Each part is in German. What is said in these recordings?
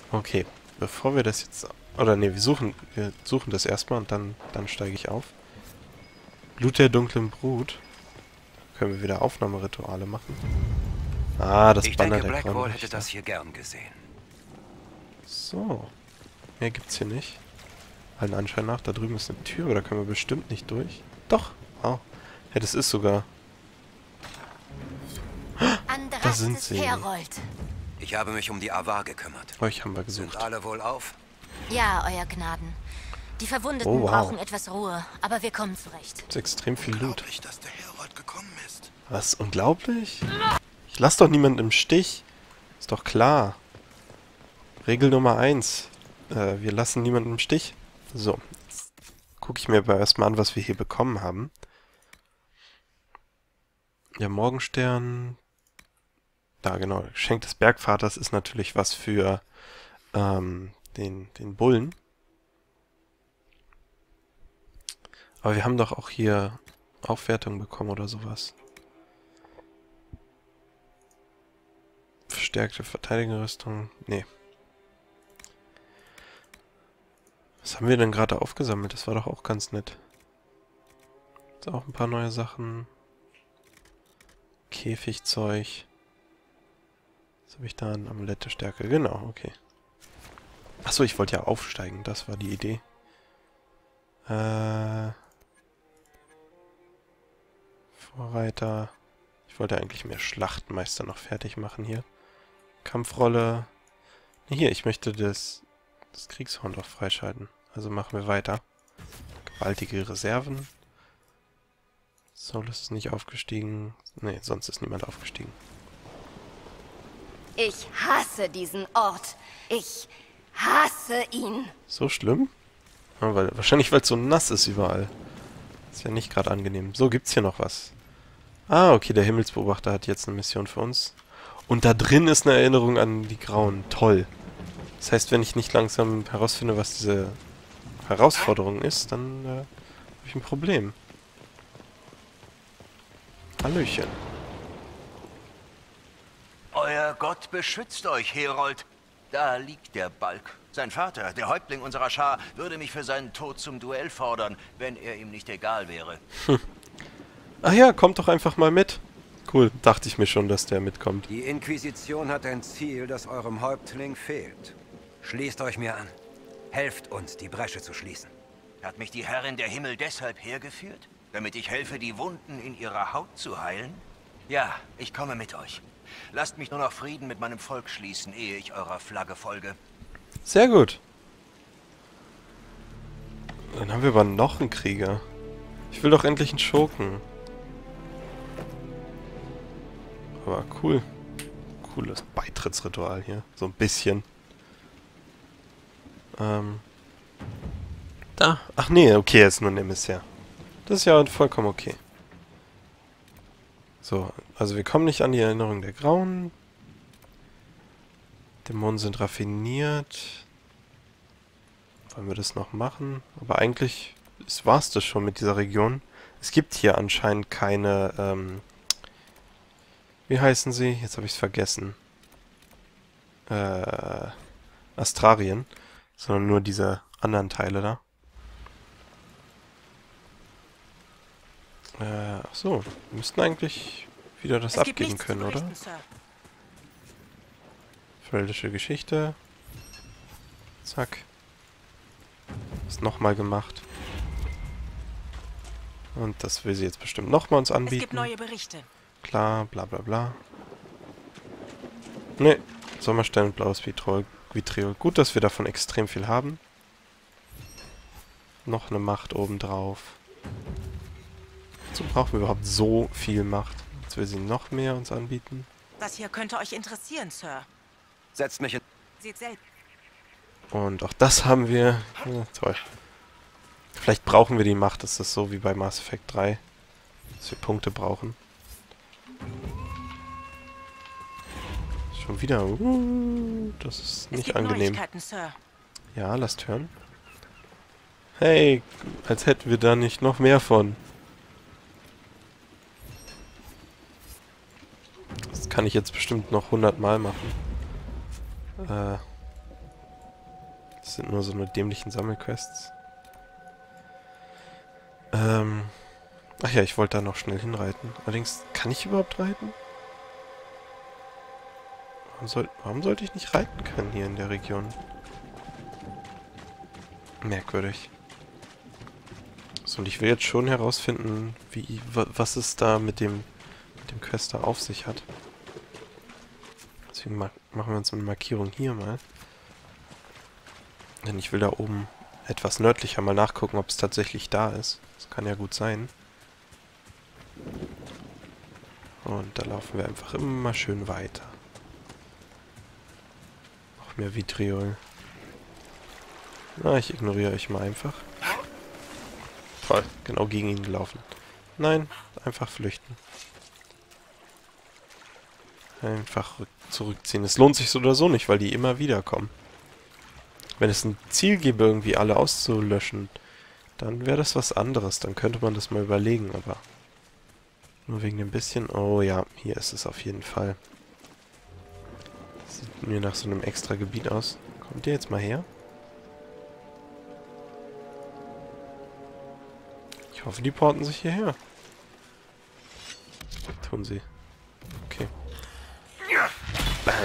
Okay, bevor wir das jetzt... Oder nee, wir suchen das erstmal und dann steige ich auf. Blut der dunklen Brut. Können wir wieder Aufnahmerituale machen. Ah, das Ich Banner denke, der Blackwall hätte Grauen-Wächter. das hier gern gesehen. So. Mehr gibt's hier nicht. Allen Anschein nach, da drüben ist eine Tür, aber da können wir bestimmt nicht durch. Doch. Wow. Ja, das ist sogar... Da sind Andrastes sie. Herold. Ich habe mich um die Avar gekümmert. Euch haben wir Sind gesucht. alle wohl auf? Ja, Euer Gnaden. Die Verwundeten Oh, wow. brauchen etwas Ruhe, aber wir kommen zurecht. Das ist extrem viel Loot. Unglaublich, dass der Herold gekommen ist. Was? Unglaublich? Ich lasse doch niemanden im Stich. Ist doch klar. Regel Nummer 1. Wir lassen niemanden im Stich. So. Jetzt gucke ich mir aber erstmal an, was wir hier bekommen haben. Ja, Morgenstern. Da, genau. Geschenk des Bergvaters ist natürlich was für den Bullen. Aber wir haben doch auch hier Aufwertung bekommen oder sowas. Verstärkte Verteidigungsrüstung. Nee. Was haben wir denn gerade aufgesammelt? Das war doch auch ganz nett. Jetzt auch ein paar neue Sachen. Käfigzeug. Was habe ich da? Ein Amulett der Stärke. Genau, okay. Achso, ich wollte ja aufsteigen. Das war die Idee. Vorreiter. Ich wollte eigentlich mehr Schlachtmeister noch fertig machen hier. Kampfrolle. Nee, hier, ich möchte das Kriegshorn doch freischalten. Also machen wir weiter. Gewaltige Reserven. Solus ist nicht aufgestiegen. Nee, sonst ist niemand aufgestiegen. Ich hasse diesen Ort. Ich hasse ihn. So schlimm? Ja, wahrscheinlich, weil es so nass ist überall. Ist ja nicht gerade angenehm. So, gibt's hier noch was? Ah, okay, der Himmelsbeobachter hat jetzt eine Mission für uns. Und da drin ist eine Erinnerung an die Grauen. Toll. Das heißt, wenn ich nicht langsam herausfinde, was diese Herausforderung ist, dann habe ich ein Problem. Hallöchen. Euer Gott beschützt euch, Herold. Da liegt der Balk. Sein Vater, der Häuptling unserer Schar, würde mich für seinen Tod zum Duell fordern, wenn er ihm nicht egal wäre. Ach ja, kommt doch einfach mal mit. Cool, dachte ich mir schon, dass der mitkommt. Die Inquisition hat ein Ziel, das eurem Häuptling fehlt. Schließt euch mir an. Helft uns, die Bresche zu schließen. Hat mich die Herrin der Himmel deshalb hergeführt? Damit ich helfe, die Wunden in ihrer Haut zu heilen? Ja, ich komme mit euch. Lasst mich nur noch Frieden mit meinem Volk schließen, ehe ich eurer Flagge folge. Sehr gut. Dann haben wir aber noch einen Krieger. Ich will doch endlich einen Schurken. Aber cool. Cooles Beitrittsritual hier. So ein bisschen. Da. Ach nee, okay, er ist nur ein Emissär. Das ist ja vollkommen okay. So, also wir kommen nicht an die Erinnerung der Grauen. Dämonen sind raffiniert. Wollen wir das noch machen? Aber eigentlich war es das schon mit dieser Region. Es gibt hier anscheinend keine, wie heißen sie? Jetzt habe ich es vergessen. Astrarien. Sondern nur diese anderen Teile da. Ach so, wir müssten eigentlich wieder das abgeben können, oder? Sir. Feldische Geschichte. Zack. Ist nochmal gemacht. Und das will sie jetzt bestimmt nochmal uns anbieten. Es gibt neue Berichte. Klar, bla bla bla. Ne, Sommerstern und blaues Vitriol. Gut, dass wir davon extrem viel haben. Noch eine Macht obendrauf. Wozu brauchen wir überhaupt so viel Macht? Jetzt will sie noch mehr uns anbieten. Das hier könnte euch interessieren, Sir. Setzt mich in... Seht selbst. Und auch das haben wir. Ja, toll. Vielleicht brauchen wir die Macht. Das ist so wie bei Mass Effect 3. Dass wir Punkte brauchen. Schon wieder. Das ist Es nicht gibt angenehm. Neuigkeiten, Sir. Ja, lasst hören. Hey, als hätten wir da nicht noch mehr von. Das kann ich jetzt bestimmt noch 100 Mal machen. Das sind nur so eine dämlichen Sammelquests. Ach ja, ich wollte da noch schnell hinreiten. Allerdings, kann ich überhaupt reiten? Warum sollte ich nicht reiten können hier in der Region? Merkwürdig. So, und ich will jetzt schon herausfinden, was es da mit dem Quest da auf sich hat. Deswegen machen wir uns eine Markierung hier mal. Denn ich will da oben etwas nördlicher mal nachgucken, ob es tatsächlich da ist. Das kann ja gut sein. Und da laufen wir einfach immer schön weiter. Noch mehr Vitriol. Na, ich ignoriere euch mal einfach. Toll, genau gegen ihn gelaufen. Nein, einfach flüchten. Einfach zurückziehen. Es lohnt sich so oder so nicht, weil die immer wieder kommen. Wenn es ein Ziel gäbe, irgendwie alle auszulöschen, dann wäre das was anderes. Dann könnte man das mal überlegen, aber nur wegen dem bisschen... Oh ja, hier ist es auf jeden Fall. Sieht mir nach so einem extra Gebiet aus. Kommt ihr jetzt mal her? Ich hoffe, die porten sich hierher. Tun sie. Okay. Bam.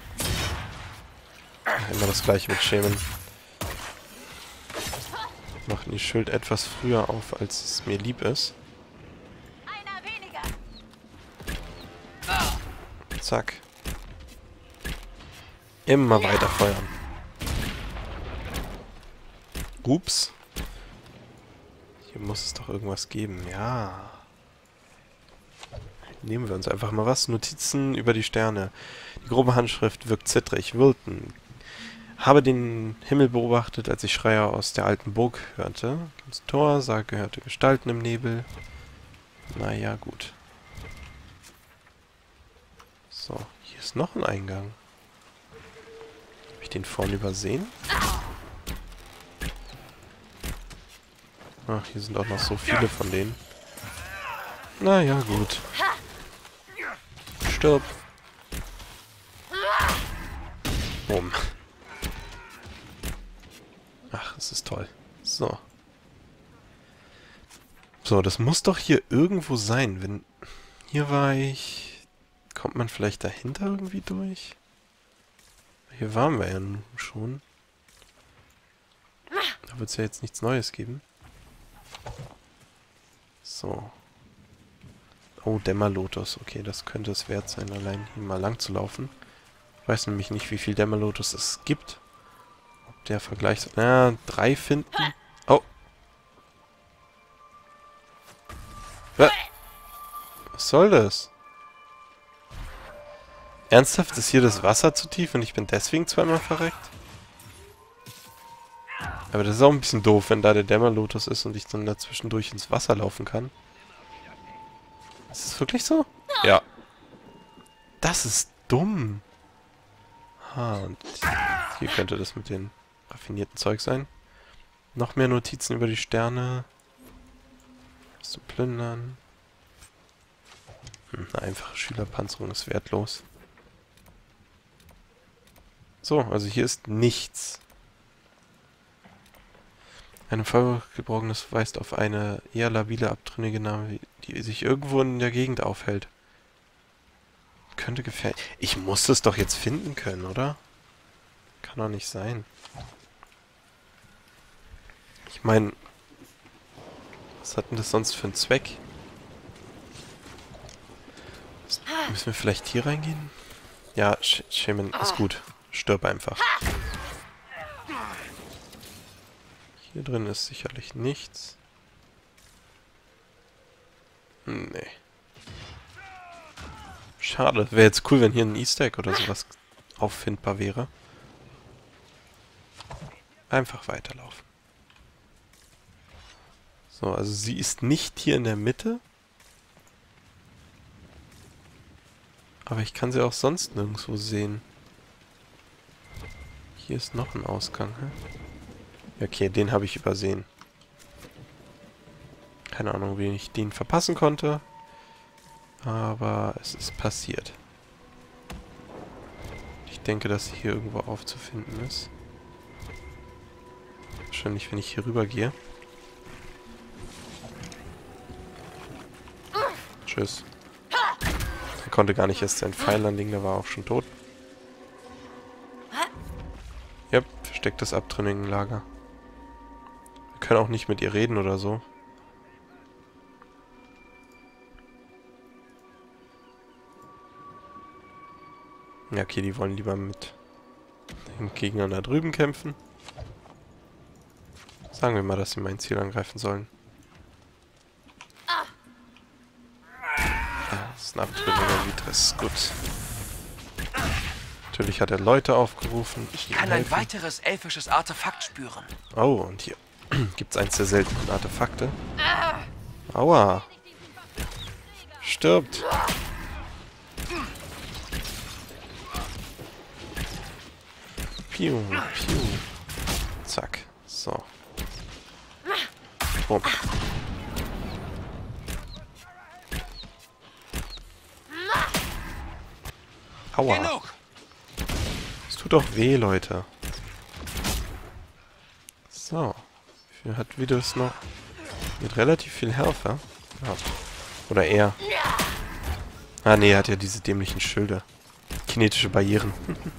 Immer das gleiche mit Schämen. Machen die Schild etwas früher auf, als es mir lieb ist. Einer weniger. Zack. Immer weiter feuern. Ups. Hier muss es doch irgendwas geben. Ja. Nehmen wir uns einfach mal was. Notizen über die Sterne. Die grobe Handschrift wirkt zittrig. Wilton. Habe den Himmel beobachtet, als ich Schreier aus der alten Burg hörte. Ins Tor, sah gehörte Gestalten im Nebel. Naja, gut. So, hier ist noch ein Eingang. Habe ich den vorne übersehen? Ach, hier sind auch noch so viele von denen. Naja, gut. Stirb. Bumm. Ach, es ist toll. So. So, das muss doch hier irgendwo sein. Wenn... Hier war ich... Kommt man vielleicht dahinter irgendwie durch? Hier waren wir ja nun schon. Da wird es ja jetzt nichts Neues geben. So. Oh, Dämmerlotus. Okay, das könnte es wert sein, allein hier mal lang zu laufen. Ich weiß nämlich nicht, wie viel Dämmerlotus es gibt. Ob der Vergleich... Na, 3 finden. Oh. Was soll das? Ernsthaft, ist hier das Wasser zu tief und ich bin deswegen zweimal verreckt? Aber das ist auch ein bisschen doof, wenn da der Dämmerlotus ist und ich dann dazwischendurch ins Wasser laufen kann. Ist das wirklich so? Ja. Das ist dumm. Und hier könnte das mit dem raffinierten Zeug sein. Noch mehr Notizen über die Sterne. Was zu plündern. Eine einfache Schülerpanzerung ist wertlos. So, also hier ist nichts. Ein Feuergeborgenes weist auf eine eher labile abtrünnige Name, die sich irgendwo in der Gegend aufhält. Könnte gefährlich... Ich muss das doch jetzt finden können, oder? Kann doch nicht sein. Ich meine... Was hat denn das sonst für einen Zweck? Müssen wir vielleicht hier reingehen? Ja, Shaman ist gut. Stirb einfach. Hier drin ist sicherlich nichts. Nee. Schade. Wäre jetzt cool, wenn hier ein Easter Egg oder sowas auffindbar wäre. Einfach weiterlaufen. So, also sie ist nicht hier in der Mitte. Aber ich kann sie auch sonst nirgendwo sehen. Hier ist noch ein Ausgang, hä? Okay, den habe ich übersehen. Keine Ahnung, wie ich den verpassen konnte. Aber es ist passiert. Ich denke, dass sie hier irgendwo aufzufinden ist. Wahrscheinlich, wenn ich hier rüber gehe. Tschüss. Er konnte gar nicht erst seinen Pfeil anlegen, der war auch schon tot. Yep, verstecktes Abtrünnigenlager. Wir können auch nicht mit ihr reden oder so. Ja, okay, die wollen lieber mit den Gegnern da drüben kämpfen. Sagen wir mal, dass sie mein Ziel angreifen sollen. Ja, das ist ein Abtrünniger Vitris. Gut. Natürlich hat er Leute aufgerufen. Ich kann ein weiteres elfisches Artefakt spüren. Oh, und hier gibt es eins der seltenen Artefakte. Aua. Stirbt. Piu, piu. Zack. So. Bumm. Aua. Genug! Es tut doch weh, Leute. So. Wie viel hat Vidus noch? Mit relativ viel Helfer. Ja. Oder er. Ah, nee, er hat ja diese dämlichen Schilder. Kinetische Barrieren.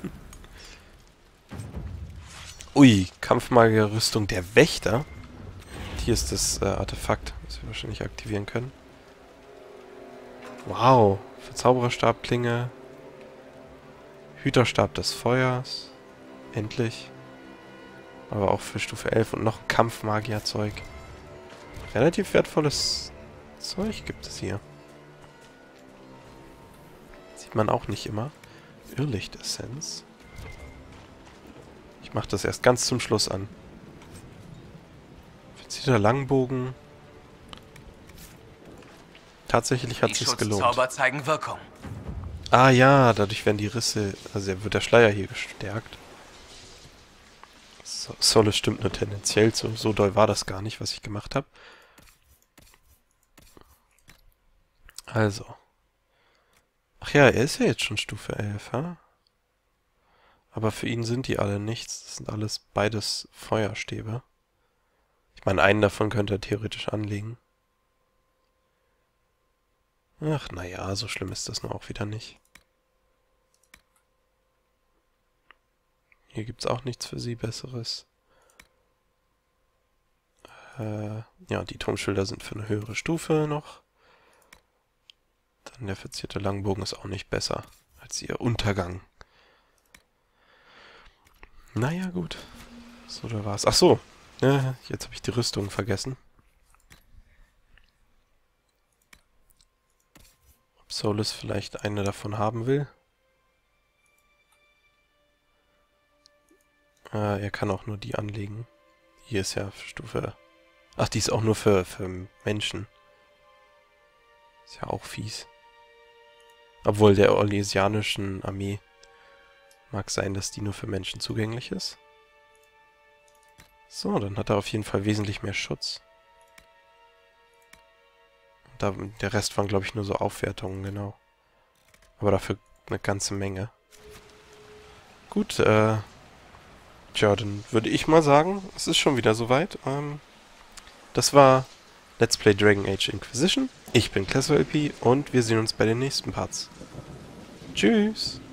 Ui, Kampfmagier-Rüstung der Wächter. Hier ist das Artefakt, das wir wahrscheinlich aktivieren können. Wow. Verzaubererstabklinge. Hüterstab des Feuers. Endlich. Aber auch für Stufe 11 und noch Kampfmagier-Zeug. Relativ wertvolles Zeug gibt es hier. Sieht man auch nicht immer. Irrlichtessenz. Ich mache das erst ganz zum Schluss an. Verzierter Langbogen. Tatsächlich hat es sich gelohnt. Die Schutzzauber zeigen Wirkung. Ah ja, dadurch werden die Risse... Also wird der Schleier hier gestärkt. Solus stimmt nur tendenziell. So doll war das gar nicht, was ich gemacht habe. Also. Ach ja, er ist ja jetzt schon Stufe 11, ha? Aber für ihn sind die alle nichts. Das sind alles beides Feuerstäbe. Ich meine, einen davon könnte er theoretisch anlegen. Ach, naja, so schlimm ist das nur auch wieder nicht. Hier gibt's auch nichts für sie Besseres. Ja, die Turmschilder sind für eine höhere Stufe noch. Dann der verzierte Langbogen ist auch nicht besser als ihr Untergang. Naja, gut. So, da war's. Ach so. Ja, jetzt habe ich die Rüstung vergessen. Ob Solus vielleicht eine davon haben will? Er kann auch nur die anlegen. Hier ist ja Stufe... Ach, die ist auch nur für Menschen. Ist ja auch fies. Obwohl der orlesianischen Armee mag sein, dass die nur für Menschen zugänglich ist. So, dann hat er auf jeden Fall wesentlich mehr Schutz. Der Rest waren, glaube ich, nur so Aufwertungen, genau. Aber dafür eine ganze Menge. Gut, tja, dann würde ich mal sagen, es ist schon wieder soweit. Das war Let's Play Dragon Age Inquisition. Ich bin ClassOLP und wir sehen uns bei den nächsten Parts. Tschüss!